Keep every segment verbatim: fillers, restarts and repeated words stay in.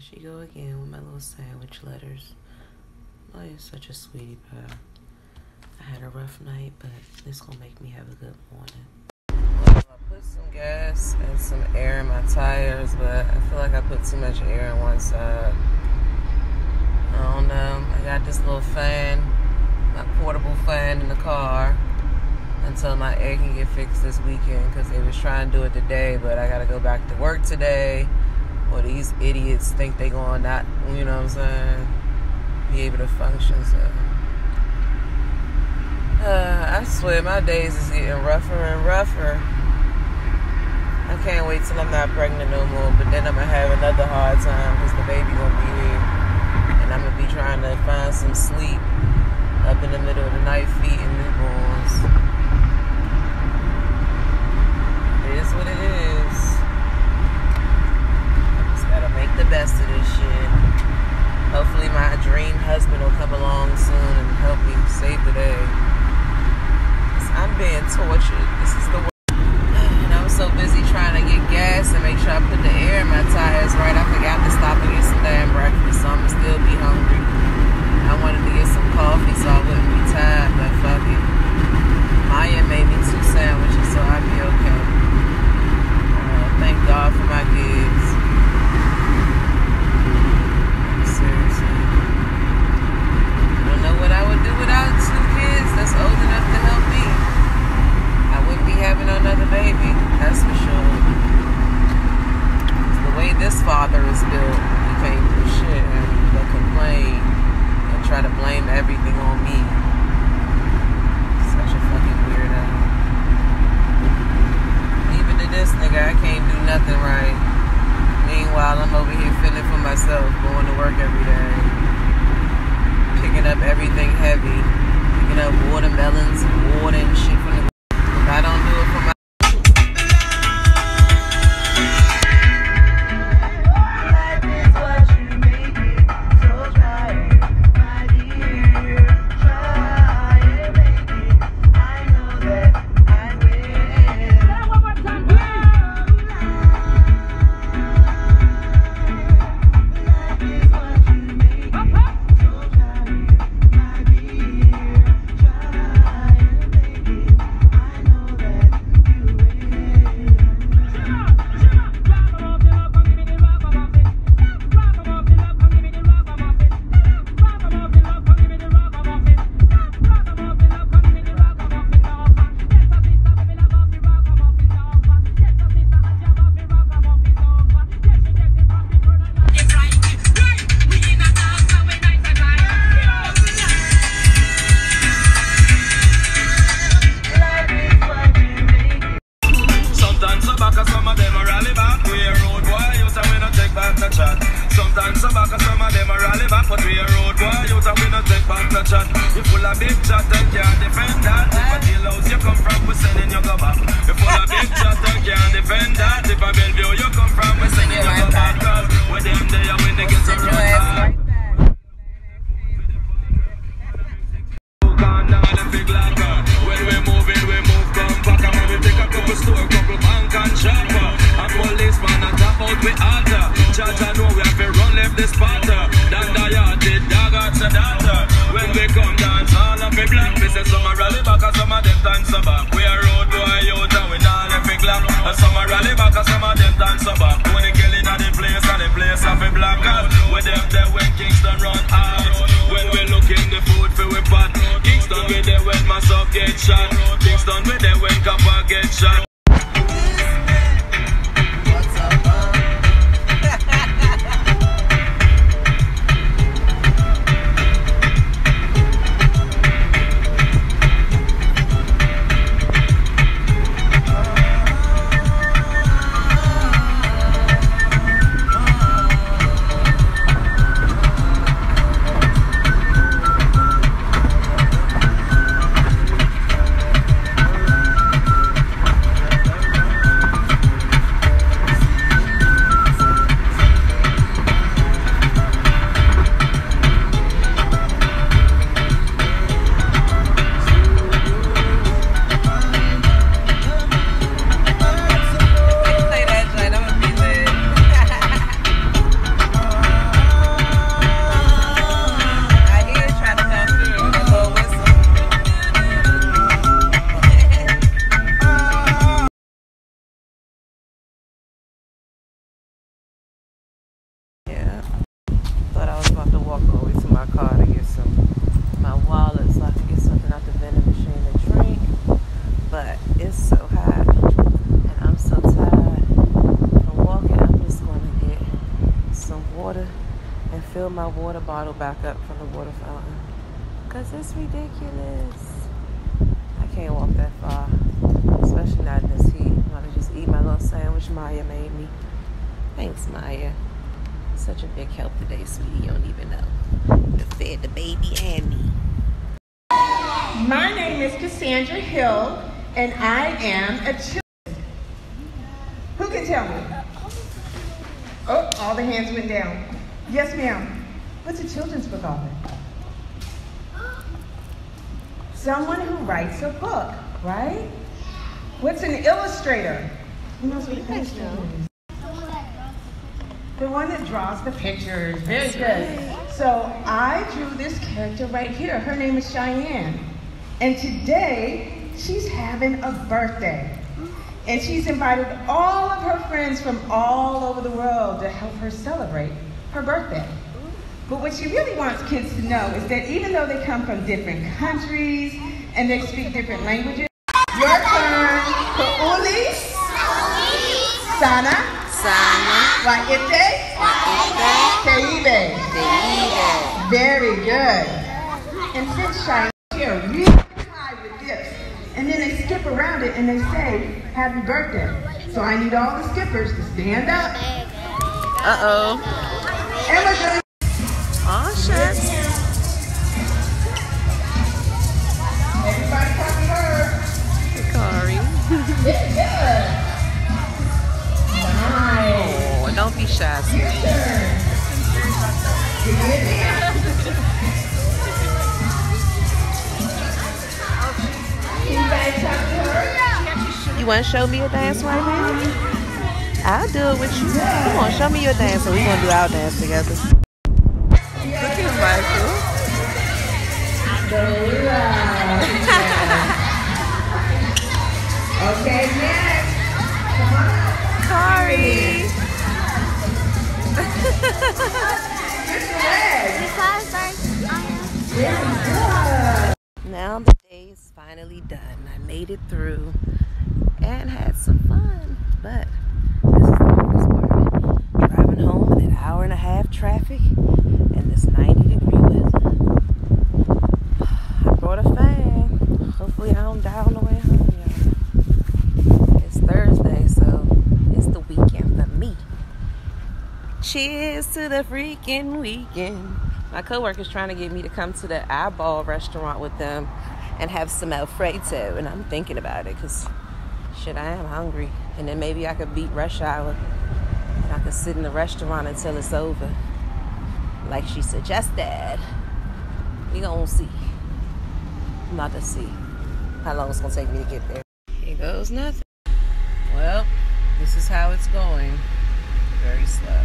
she go again with my little sandwich letters. Oh, you're such a sweetie pie. I had a rough night, but this gonna make me have a good morning. Well, I put some gas and some air in my tires, but I feel like I put too much air on one side. I don't know. I got this little fan, my portable fan in the car until my air can get fixed this weekend, because they was trying to do it today, but I gotta go back to work today. Or these idiots think they gonna not, you know what I'm saying, be able to function. So uh, I swear my days is getting rougher and rougher. I can't wait till I'm not pregnant no more, but then I'm gonna have another hard time because the baby gonna be here, and I'm gonna be trying to find some sleep up in the middle of the night feeding newborns. It is what it is. Gotta make the best of this shit. Hopefully my dream husband will come along soon and help me save the day. I'm being tortured. This is the way. And I was so busy trying to get gas and make sure I put the air in my tires right. I forgot to stop and get some damn breakfast, so I'ma still be hungry. I wanted to get some coffee so I wouldn't be tired, but fuck it. Maya made me two sandwiches, so I'd be okay. Uh, thank God for my kids. What I would do without two kids that's old enough to help me. I wouldn't be having another baby, that's for sure. The way this father is built, he can't do shit but complain and try to blame everything on me. Such a fucking weirdo. Even to this nigga, I can't do nothing right. Meanwhile, I'm over here feeling for myself, going to work every day. Picking up everything heavy, picking up watermelons and water and shit from the. If I don't do it for my. car to get some, my wallet so I can get something out the vending machine to drink. But it's so hot and I'm so tired from walking. I'm just going to get some water and fill my water bottle back up from the water fountain. Because it's ridiculous. I can't walk that far, especially not in this heat. I'm going to just eat my little sandwich Maya made me. Thanks, Maya. Such a big help today, sweetie. You don't even know. You fed the baby and me. My name is Cassandra Hill, and I am a children's. Who can tell me? Oh, all the hands went down. Yes, ma'am. What's a children's book author? Someone who writes a book, right? What's an illustrator? Who knows what an illustrator is? The one that draws the pictures. Very good. So I drew this character right here. Her name is Cheyenne. And today, she's having a birthday. And she's invited all of her friends from all over the world to help her celebrate her birthday. But what she really wants kids to know is that even though they come from different countries and they speak different languages, your turn. Ku'uli, Sana, Sana, Wa'ite, Keibe. Very good. And since Cheyenne here really high with this, and then they skip around it and they say, happy birthday. So I need all the skippers to stand up. Uh-oh. And we're going to Aw, shucks. everybody come to her. Sorry. Yeah. Nice. Oh, don't be shy, sweetie. Your turn. Give me a dance. Can you guys talk to her? You want to show me your dance right now? I'll do it with you. Come on, show me your dance, so we're going to do our dance together. Look at Michael. Okay, next. Come on. Kari. Now the day is finally done. I made it through and had some fun, but this is the hardest part. Driving home in an hour and a half traffic and this ninety degree weather. I brought a fan. Hopefully I don't die on the way home, y'all. It's Thursday, so it's the weekend for me. Cheers to the freaking weekend. My coworker's trying to get me to come to the Eyeball restaurant with them and have some Alfredo, and I'm thinking about it because shit, I am hungry. And then maybe I could beat rush hour and I could sit in the restaurant until it's over, like she suggested. We gonna see. I'm about to see how long it's gonna take me to get there. Here goes nothing. Well, this is how it's going. Very slow.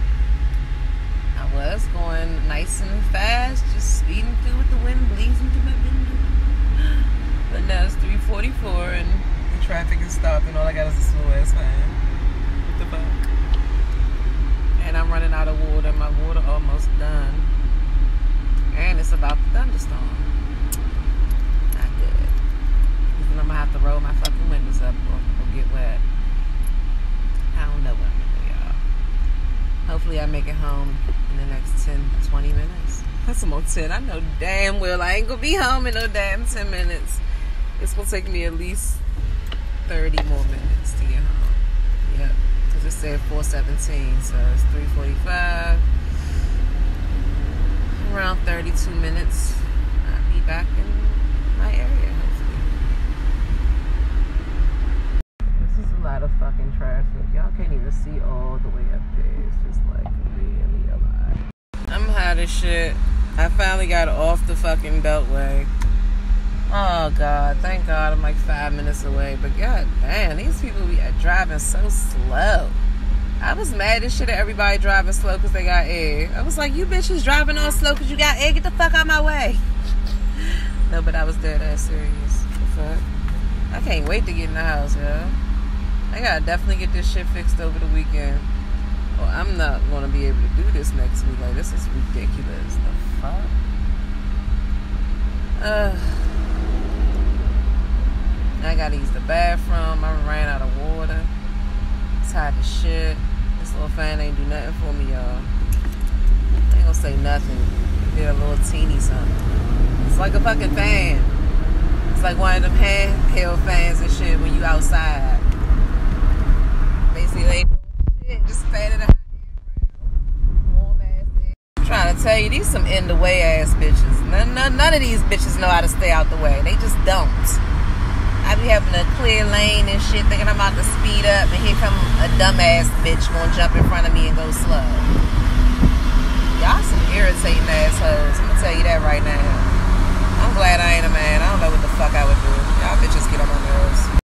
I was going nice and fast, just speeding through with the wind blazing through my window. But now it's three forty-four and the traffic is stopping. All I got is a slow ass fan. What the fuck? And I'm running out of water. My water almost done. And it's about to thunderstorm. Not good. Then I'm gonna have to roll my fucking windows up or, or get wet. I don't know what I'm gonna do, y'all. Hopefully I make it home in the next ten, twenty minutes. That's some more ten. I know damn well I ain't gonna be home in no damn ten minutes. It's gonna take me at least thirty more minutes to get home. Yep. Because it said four seventeen, so it's three forty-five. Around thirty-two minutes. I'll be back in my area, hopefully. This is a lot of fucking traffic. Y'all can't even see all the way up there. It's just like really a lot. I'm hot as shit. I finally got off the fucking beltway. Oh God, thank God I'm like five minutes away. But God damn, these people be driving so slow. I was mad as shit at everybody driving slow because they got air. I was like, you bitches driving all slow because you got air. Get the fuck out my way. No, but I was dead ass serious. The fuck? I can't wait to get in the house, yo. I gotta definitely get this shit fixed over the weekend. Well, I'm not gonna be able to do this next week. Like, this is ridiculous. The fuck? Uh, I gotta use the bathroom. I ran out of water. Tired as shit. This little fan ain't do nothing for me, y'all. I ain't gonna say nothing. Did a little teeny something. It's like a fucking fan. It's like one of them handheld fans and shit when you outside. Basically, they ain't doing shit. Just fanning the hot air around. Warm ass air. I'm trying to tell you, these some in the way ass bitches. None, none, none of these bitches know how to stay out the way. They just don't. I be having a clear lane and shit, thinking I'm about to speed up, and here come a dumbass bitch gonna jump in front of me and go slow. Y'all some irritating assholes. I'm gonna tell you that right now. I'm glad I ain't a man.